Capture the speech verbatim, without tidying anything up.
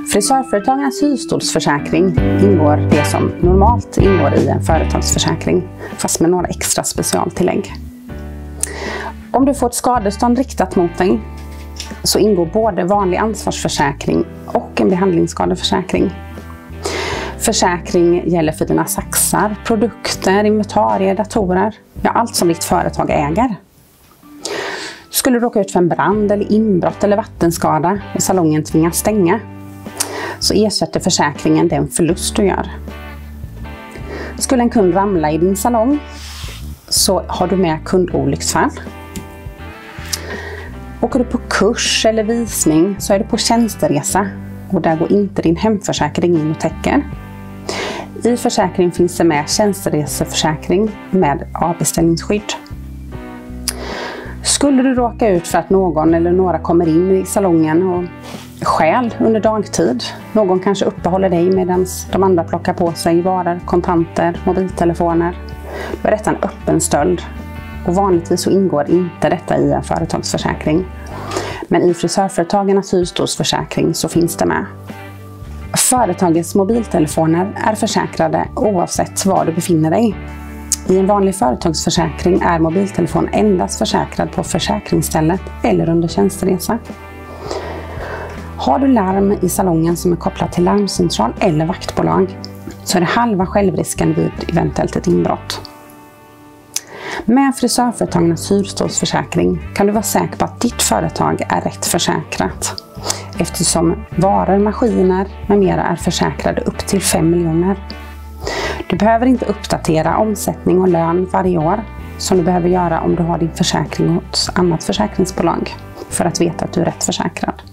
Frisörföretagarnas hyrstolsförsäkring ingår det som normalt ingår i en företagsförsäkring, fast med några extra specialtillägg. Om du får ett skadestånd riktat mot dig så ingår både vanlig ansvarsförsäkring och en behandlingsskadeförsäkring. Försäkring gäller för dina saxar, produkter, inventarier, datorer, ja allt som ditt företag äger. Skulle du råka ut för en brand eller inbrott eller vattenskada och salongen tvingas stänga, så ersätter försäkringen den förlust du gör. Skulle en kund ramla i din salong så har du med kundolycksfall. Åker du på kurs eller visning så är du på tjänsteresa och där går inte din hemförsäkring in och täcker. I försäkringen finns det med tjänstereseförsäkring med avbeställningsskydd. Skulle du råka ut för att någon eller några kommer in i salongen och stjäl under dagtid, någon kanske uppehåller dig medan de andra plockar på sig varor, kontanter, mobiltelefoner, då är detta en öppen stöld. Och vanligtvis så ingår inte detta i en företagsförsäkring. Men i frisörföretagarnas hyrstolsförsäkring så finns det med. Företagets mobiltelefoner är försäkrade oavsett var du befinner dig. I en vanlig företagsförsäkring är mobiltelefon endast försäkrad på försäkringsstället eller under tjänsteresa. Har du larm i salongen som är kopplat till larmcentral eller vaktbolag så är det halva självrisken vid eventuellt ett inbrott. Med frisörföretagarnas hyrstolsförsäkring kan du vara säker på att ditt företag är rätt försäkrat, eftersom varor, maskiner med mera är försäkrade upp till fem miljoner. Du behöver inte uppdatera omsättning och lön varje år som du behöver göra om du har din försäkring hos annat försäkringsbolag för att veta att du är rätt försäkrad.